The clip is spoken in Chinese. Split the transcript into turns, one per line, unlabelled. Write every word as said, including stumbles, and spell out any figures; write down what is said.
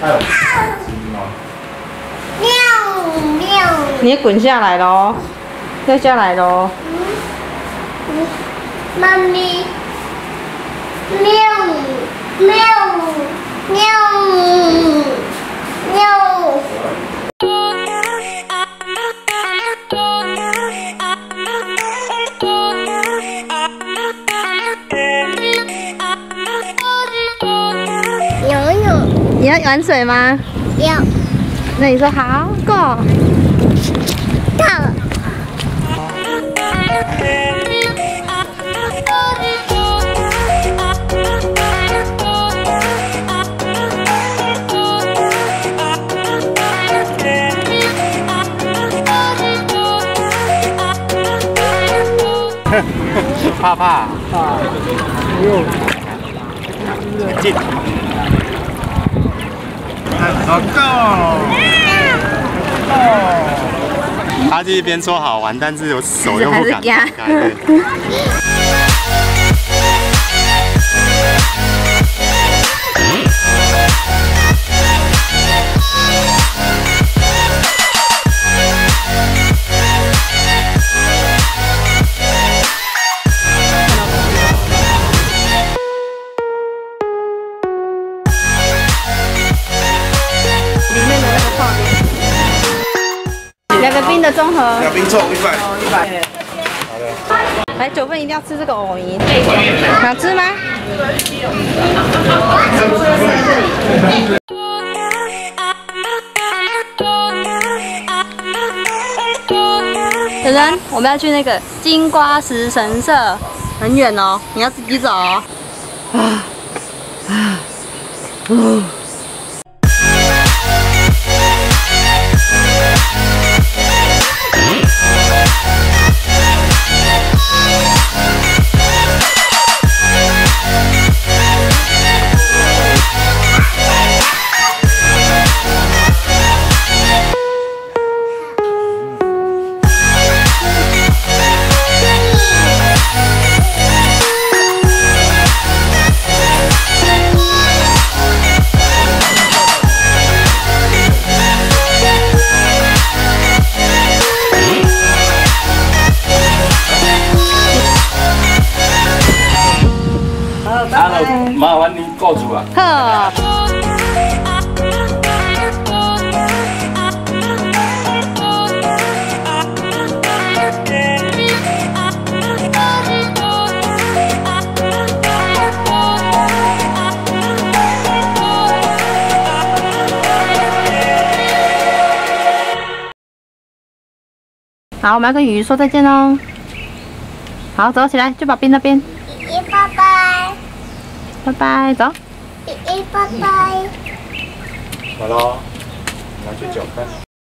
喵喵！
你也滚下来喽，掉下来喽。
嗯，妈咪，喵喵喵喵！ 游泳，
你要玩水吗？
要
那你说好，Go。
到。
怕怕啊！哟，进。 好够哦！他这边说好玩，但是有手又不敢打开。
两个冰的综合，
两冰臭一百，
哦，一百。好的。来，九份一定要吃这个藕泥，想吃吗？人人，我们要去那个金瓜石神社，很远哦，你要自己走哦。啊啊，哦。
麻烦你告诉啊。
好。好，我们要跟鱼鱼说再见喽。好，走起来，去把冰那边。
依依拜拜。
拜拜，走。
依依拜拜。
好喽，拿去搅拌。